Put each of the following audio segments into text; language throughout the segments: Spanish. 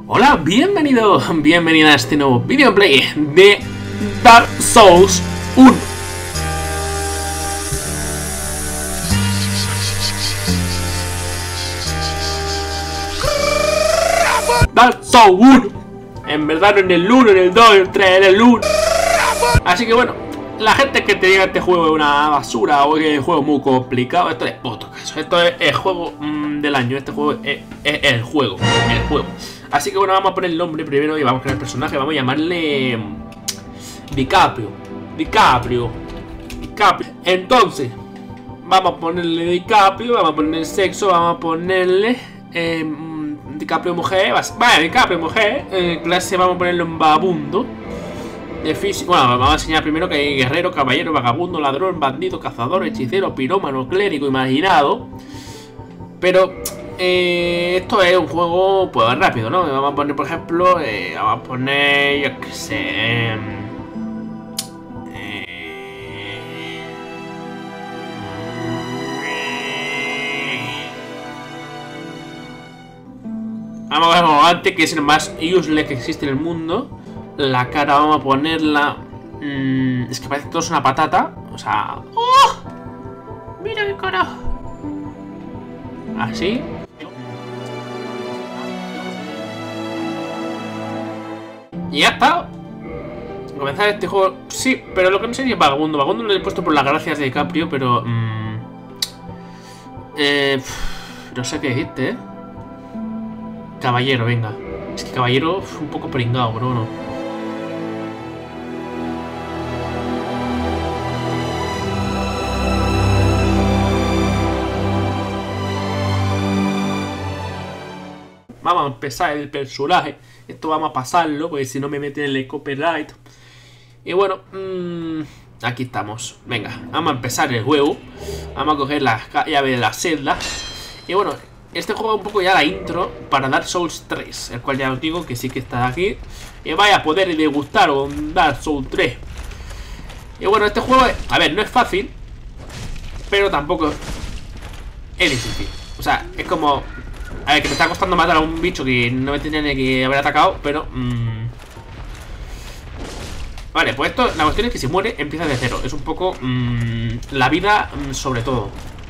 Hola, bienvenido a este nuevo videoplay de Dark Souls 1. Dark Souls 1. En verdad no en el 1, en el 2, en el 3, en el 1. Así que bueno, la gente que te diga que este juego es una basura o que es un juego muy complicado, esto es puto caso. Esto es el juego del año, este juego es el juego. Así que bueno, vamos a poner el nombre primero y vamos a crear el personaje. Vamos a llamarle DiCaprio. Entonces, vamos a ponerle DiCaprio, vamos a ponerle sexo, vamos a ponerle DiCaprio mujer. Vale, DiCaprio mujer. Clase vamos a ponerle un vagabundo. De físico, bueno, vamos a enseñar primero que hay guerrero, caballero, vagabundo, ladrón, bandido, cazador, hechicero, pirómano, clérigo, imaginado. Pero esto es un juego pues rápido, ¿no? Vamos a poner, por ejemplo, vamos a poner, yo qué sé, vamos a ver como antes, que es el más useless que existe en el mundo. La cara vamos a ponerla, es que parece que todo es una patata. O sea, ¡oh! Mira qué cara. Así. Y ya está. Comenzar este juego. Sí, pero lo que no sé es vagabundo. Vagabundo lo he puesto por las gracias de DiCaprio, pero no sé qué dijiste, Caballero, venga. Es que caballero un poco pringado, bro, ¿no? Vamos a empezar el personaje. Esto vamos a pasarlo, porque si no me meten en el copyright. Y bueno, aquí estamos. Venga, vamos a empezar el juego. Vamos a coger la llave de la celda. Y bueno, este juego es un poco ya la intro para Dark Souls 3, el cual ya os digo que sí que está aquí. Y vaya a poder degustar con Dark Souls 3. Y bueno, este juego, a ver, no es fácil, pero tampoco es difícil. O sea, es como... A ver, que me está costando matar a un bicho que no me tenía ni que haber atacado, pero... Vale, pues esto, la cuestión es que si muere, empieza de cero. Es un poco... la vida, sobre todo.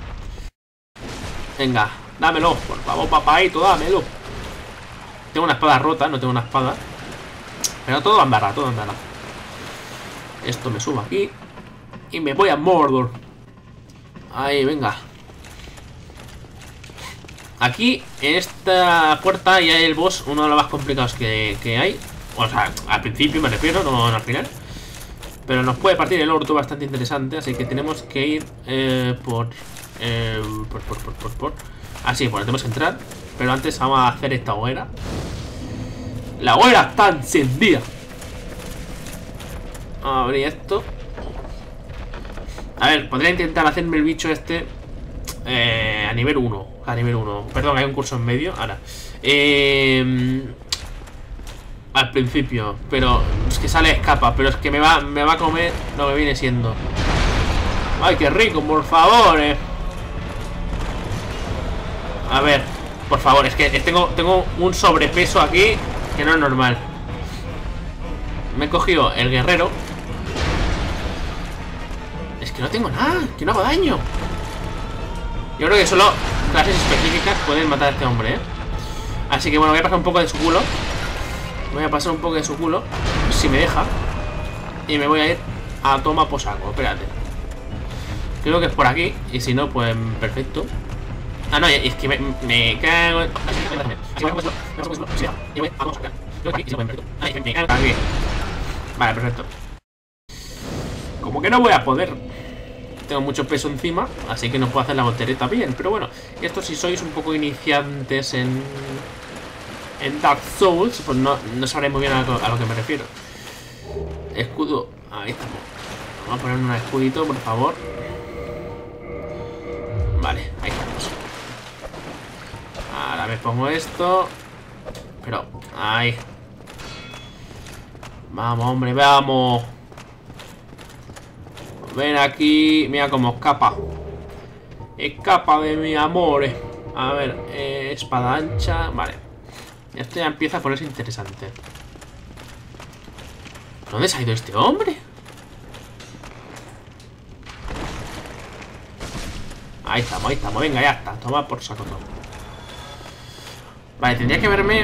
Venga, dámelo, por favor, papaito, dámelo. Tengo una espada rota, no tengo una espada. Pero todo andará, todo andará. Esto me subo aquí. Y me voy a Mordor. Ahí, venga. Aquí, en esta puerta, ya hay el boss, uno de los más complicados que hay. O sea, al principio me refiero, no al final. Pero nos puede partir el orto bastante interesante. Así que tenemos que ir así, bueno, tenemos que entrar. Pero antes vamos a hacer esta hoguera. La hoguera está encendida. Vamos a abrir esto. A ver, podría intentar hacerme el bicho este a nivel 1. A nivel 1. Perdón, hay un curso en medio. Ahora. Al principio. Pero es que sale escapa. Pero es que me va a comer lo que viene siendo. Ay, qué rico, por favor. A ver, por favor, es que tengo un sobrepeso aquí que no es normal. Me he cogido el guerrero. Es que no tengo nada, que no hago daño. Yo creo que solo clases específicas pueden matar a este hombre, Así que bueno, voy a pasar un poco de su culo. Si me deja. Y me voy a ir a toma por saco. Espérate. Creo que es por aquí. Y si no, pues perfecto. Ah, no, es que me cago en... Vale, perfecto. Como que no voy a poder. Tengo mucho peso encima, así que no puedo hacer la voltereta bien. Pero bueno, esto si sois un poco iniciantes en Dark Souls, pues no sabréis muy bien a lo que me refiero. Escudo, ahí estamos. Vamos a poner un escudito, por favor. Vale, ahí estamos. Ahora me pongo esto. Pero, ahí. Vamos, hombre, vamos. Ven aquí, mira cómo escapa. Escapa de mi amor. A ver, espada ancha, vale. Esto ya empieza a ponerse interesante. ¿Dónde se ha ido este hombre? Ahí estamos, venga, ya está. Toma por saco todo. Vale, tendría que haberme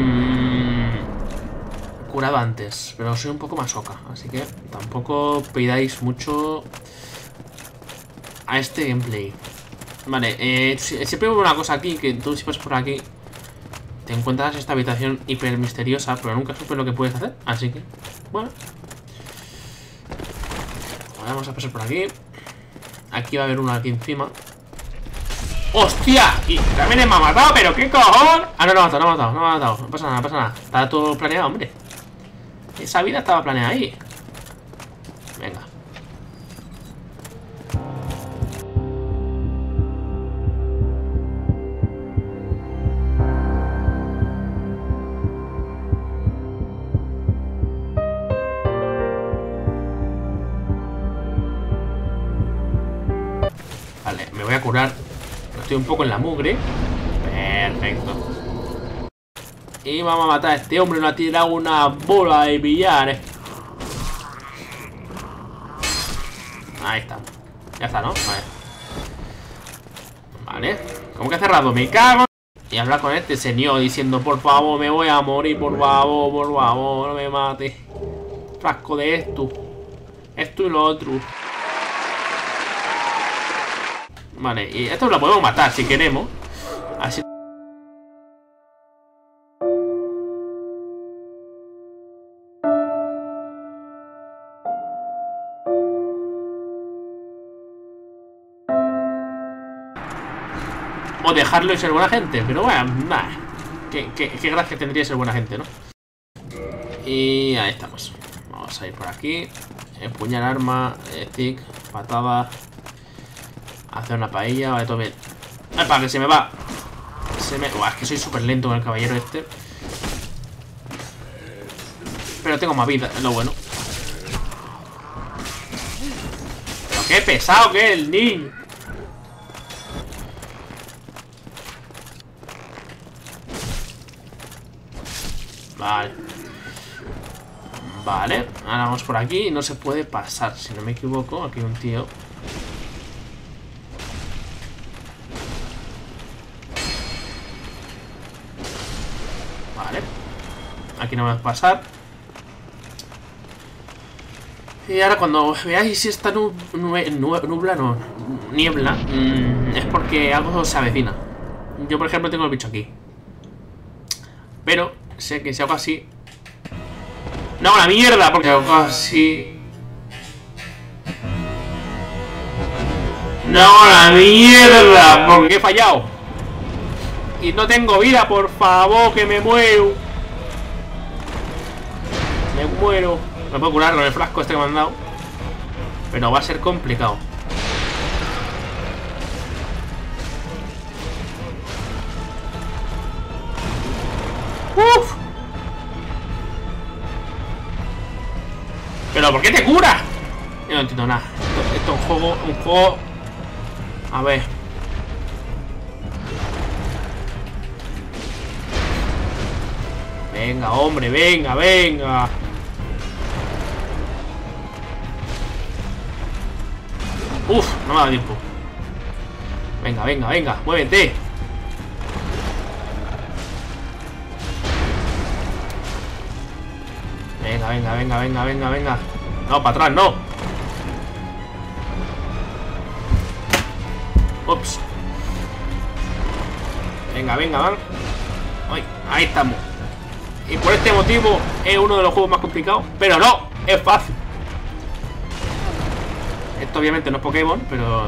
curado antes, pero soy un poco masoca, así que tampoco pidáis mucho a este gameplay. Vale, siempre veo una cosa aquí, que tú si pasas por aquí te encuentras esta habitación hiper misteriosa, pero nunca supe lo que puedes hacer, así que, bueno. Ahora vamos a pasar por aquí. Aquí va a haber uno aquí encima. ¡Hostia! Y también me ha matado, pero ¿qué cojón? Ah, no, no me ha matado. No pasa nada, no pasa nada. Estaba todo planeado, hombre. Esa vida estaba planeada ahí. Venga. Vale, me voy a curar. Estoy un poco en la mugre. Perfecto. Y vamos a matar a este hombre. Nos ha tirado una bola de billar. Ahí está. Ya está, ¿no? Vale. Vale. ¿Cómo que ha cerrado? Me cago. Y habla con este señor diciendo: por favor, me voy a morir. Por favor, no me mate. Frasco de esto. Esto y lo otro. Vale, y esto lo podemos matar si queremos. Así. O dejarlo y ser buena gente. Pero bueno, nada. Qué gracia tendría ser buena gente, ¿no? Y ahí estamos. Vamos a ir por aquí. Empuñar arma, stick, patada. Hacer una paella, vale, todo bien. ¡Epa, que se me va! Buah, es que soy súper lento con el caballero este. Pero tengo más vida, es lo bueno. Pero qué pesado que es el niño. Vale. Vale, ahora vamos por aquí y no se puede pasar, si no me equivoco. Aquí hay un tío. Vale. Aquí no me va a pasar. Y ahora cuando veáis esta niebla, es porque algo se avecina. Yo, por ejemplo, tengo el bicho aquí. Pero sé que si hago así... ¡No, la mierda! Porque hago así... ¡No, la mierda! Porque he fallado. Y no tengo vida, por favor, que me muero. Me muero. Me puedo curar con el frasco este que me han dado. Pero va a ser complicado. ¡Uf! ¿Pero por qué te cura? Yo no entiendo nada. Esto es un juego... A ver. Venga, hombre, venga, venga. Uf, no me da tiempo. Venga, venga, venga, muévete. Venga, venga, venga, venga, venga, venga. No, para atrás, no. Ups. Venga, venga, van. Ay, ahí estamos. Y por este motivo es uno de los juegos más complicados. Pero no, es fácil. Esto obviamente no es Pokémon, pero...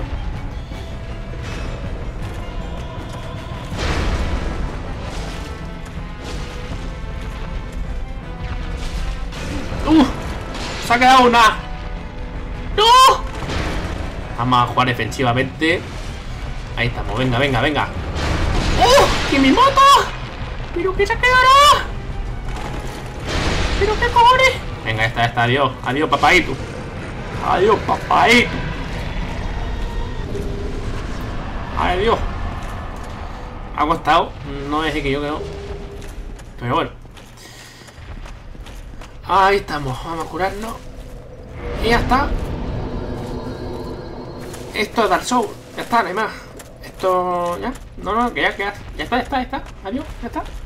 Se ha quedado una. ¡No! Vamos a jugar defensivamente. Ahí estamos, venga, venga, venga. ¡Que me mata! ¿Pero qué se ha quedado? ¿Pero qué cojones? Venga, esta, adiós. Adiós, papaito. Adiós, papaito. Adiós. Ha costado. No es que yo creo. Pero bueno. Ahí estamos. Vamos a curarnos. Y ya está. Esto es Dark Souls. Ya está, no hay más. Esto... ¿Ya? No, que ya está. Adiós, ya está.